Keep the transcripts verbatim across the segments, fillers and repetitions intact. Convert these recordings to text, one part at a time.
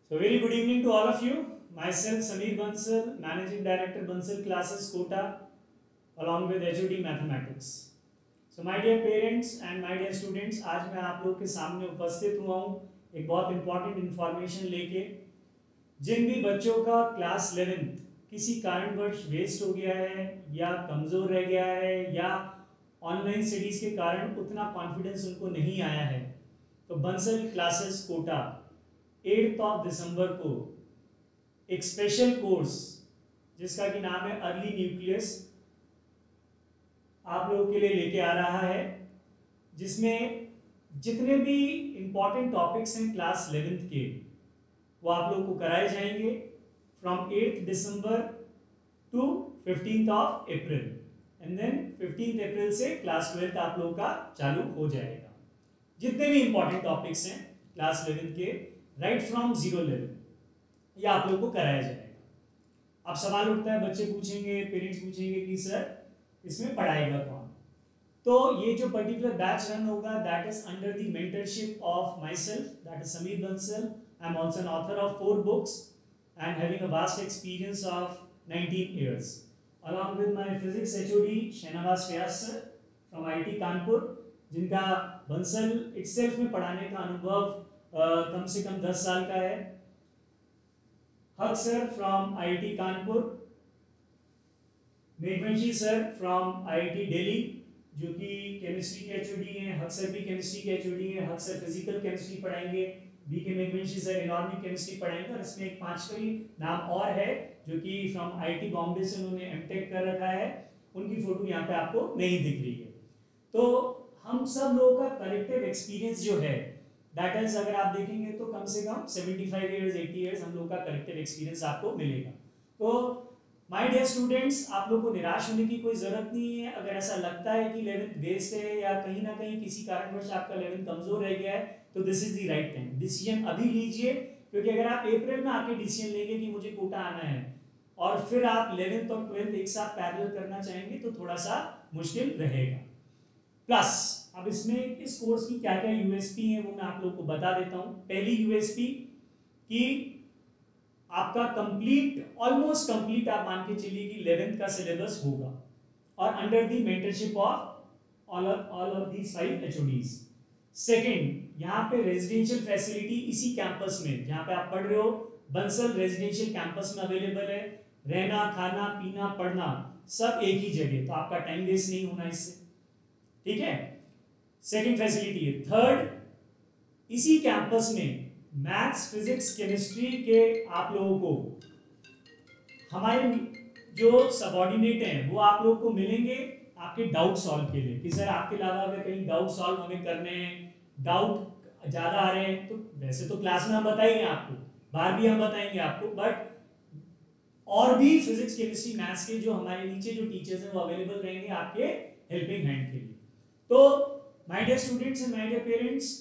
So very good evening to all of you. Myself Sameer Bansal, Managing Director Bansal Classes Kota, along with H O D Mathematics. So my dear parents and my dear students, आज मैं आप लोग के सामने उपस्थित हुआ हूँ एक बहुत इम्पॉर्टेंट इन्फॉर्मेशन लेके। जिन भी बच्चों का क्लास इलेवेंथ किसी कारणवश वेस्ट हो गया है या कमज़ोर रह गया है या ऑनलाइन स्टडीज़ के कारण उतना कॉन्फिडेंस उनको नहीं आया है, तो Bansal classes Kota eighth of December को एक स्पेशल कोर्स जिसका कि नाम है अर्ली न्यूक्लियस आप लोगों के लिए लेके आ रहा है, जिसमें जितने भी इम्पॉर्टेंट टॉपिक्स हैं क्लास इलेवेंथ के वो आप लोगों को कराए जाएंगे from eighth December to fifteenth of April and then fifteenth April से क्लास ट्वेल्थ आप लोगों का चालू हो जाएगा। जितने भी इम्पॉर्टेंट टॉपिक्स हैं क्लास इलेवेंथ के राइट फ्रॉम जीरो लेवल ये आप लोगों को कराया जाएगा। अब सवाल उठता है, बच्चे पूछेंगे, पेरेंट्स पूछेंगे कि सर इसमें पढ़ाएगा कौन। तो ये जो पर्टिकुलर बैच रन होगा that is under the mentorship of myself, that is Sameer Bansal. I am also an author of four books and having a vast experience of nineteen years along with my physics H O D Shahnawaz Fayaz sir from I I T Kanpur, जिनका Bansal itself में पढ़ाने का अनुभव uh, कम से कम दस साल का है। Haq sir from I I T Kanpur, Meghwanshi sir from I I T Delhi जो कि केमिस्ट्री के एच ओ डी हैं। हक सर भी केमिस्ट्री के एच ओ डी हैं। हक सर फिजिकल केमिस्ट्री पढ़ाएंगे, B K Meghwanshi sir inorganic chemistry पढ़ाएंगे। और इसमें एक पांचवी नाम और है जो कि from I I T Bombay से उन्होंने एमटेक कर रखा है, उनकी फोटो यहाँ पे आपको नहीं दिख रही है। तो हम सब लोगों का कलेक्टिव एक्सपीरियंस जो है दैट इज, अगर आप देखेंगे तो कम से कम पचहत्तर इयर्स अस्सी इयर्स हम लोग का कलेक्टिव एक्सपीरियंस आपको मिलेगा। तो माय डियर स्टूडेंट्स, आप लोग को निराश होने की कोई जरूरत नहीं है। अगर ऐसा लगता है कि इलेवेंथ वेस्ट है या कहीं ना कहीं किसी कारणवश आपका इलेवेंथ कमजोर रह गया है, तो this is the right time. Decision अभी लीजिए, क्योंकि अगर आप अप्रैल में आके डिसीजन लेंगे कि मुझे कोटा आना है और फिर आप इलेवेंथ और ट्वेल्थ एक साथ पैरेलल करना चाहेंगे तो थोड़ा सा मुश्किल रहेगा। प्लस अब इसमें इस कोर्स की क्या क्या यूएसपी है वो मैं आप लोगों को बता देता हूं। पहली यूएसपी कि आपका कंप्लीट ऑलमोस्ट कंप्लीट आप मान के चलिए कि इलेवेंथ का सिलेबस होगा और under the mentorship of all all of these five HODs. Second, यहाँ पे रेजिडेंशियल फैसिलिटी इसी कैंपस में जहाँ पे आप पढ़ रहे हो बंसल रेजिडेंशियल कैंपस में अवेलेबल है। रहना, खाना, पीना, पढ़ना सब एक ही जगह, तो आपका टाइम वेस्ट नहीं होना इससे, ठीक है। सेकंड फैसिलिटी है। थर्ड, इसी कैंपस में मैथ्स, फिजिक्स, केमिस्ट्री के आप लोगों को हमारे जो सबऑर्डिनेट हैं वो आप लोगों को मिलेंगे आपके डाउट सॉल्व के लिए कि सर आपके अलावा अगर कहीं डाउट सॉल्व हमें करने हैं, डाउट ज्यादा आ रहे हैं, तो वैसे तो क्लास में हम बताएंगे आपको, बाहर भी हम बताएंगे आपको, बट और भी फिजिक्स, केमिस्ट्री, मैथ्स के जो हमारे नीचे जो टीचर्स हैं वो अवेलेबल रहेंगे आपके हेल्पिंग हैंड के लिए। तो my dear students and my dear parents,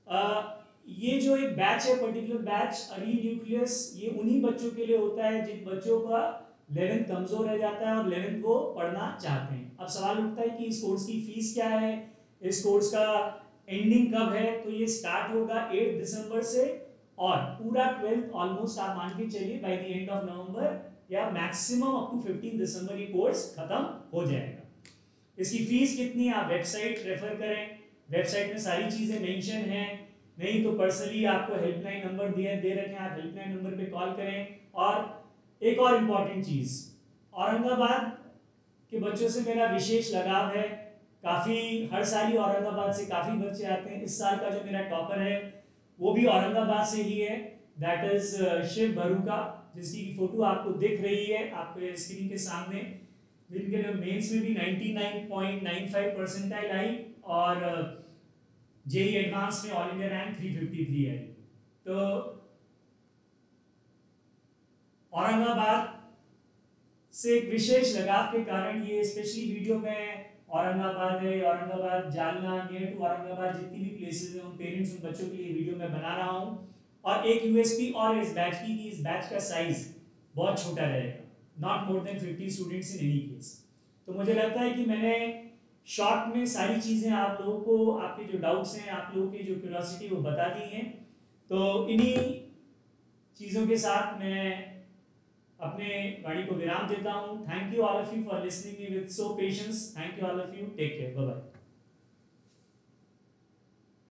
ये जो एक बैच है, पर्टिकुलर बैच अर्ली न्यूक्लियस, ये उन्हीं बच्चों के लिए होता है जिन बच्चों का इलेवेंथ कमजोर रह जाता है और इलेवेंथ वो पढ़ना चाहते हैं। अब सवाल उठता है कि इस कोर्स की फीस क्या है, इस कोर्स का एंडिंग कब है। तो ये स्टार्ट होगा एट दिसंबर से और पूरा ट्वेल्थ ऑलमोस्ट आप मान के चलिए by the end of November या maximum up to fifteen December ये कोर्स खत्म हो जाएगा। इसकी फीस कितनी है आप वेबसाइट रेफर करें, वेबसाइट में सारी चीजें मेंशन हैं, नहीं तो पर्सनली आपको हेल्पलाइन नंबर दिए दे रखे हैं, आप हेल्पलाइन नंबर पे कॉल करें। और एक और इम्पॉर्टेंट चीज, औरंगाबाद के बच्चों से मेरा विशेष लगाव है, काफी हर साल ही औरंगाबाद से काफी बच्चे आते हैं। इस साल का जो मेरा टॉपर है वो भी औरंगाबाद से ही है, दैट इज शिव भरूका, जिसकी फोटो आपको दिख रही है आपके स्क्रीन के सामने, जिनके मेंस में भी निन्यानवे पॉइंट नौ पाँच परसेंटाइल आई और जेई एडवांस में ऑल इंडिया रैंक तीन सौ तिरेपन आई। तो औरंगाबाद से एक विशेष लगाव के कारण ये स्पेशली वीडियो में औरंगाबाद है, औरंगाबाद, जालना, नियर टू औरंगाबाद जितनी भी प्लेसेस हैं उन पेरेंट्स, उन बच्चों के लिए वीडियो में बना रहा हूँ। और एक यूएसपी और इस बैच की कि इस बैच का साइज बहुत छोटा रहेगा, not more than fifty students in any case. तो मुझे लगता है कि मैंने शॉर्ट में सारी चीज़ें आप लोगों को, आपके जो डाउट्स हैं, आप लोगों की जो क्यूरियोसिटी वो बता दी हैं। तो इन्हीं चीज़ों के साथ मैं अपने वाणी को विराम देता हूँ। Thank you all of you for listening me with so patience. Thank you all of you. Take care. Bye bye.